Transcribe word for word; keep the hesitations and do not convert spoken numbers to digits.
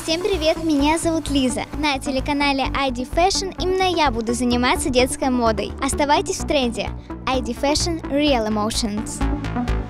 Всем привет, меня зовут Лиза. На телеканале ай ди Fashion именно я буду заниматься детской модой. Оставайтесь в тренде. ай ди Fashion Real Emotions.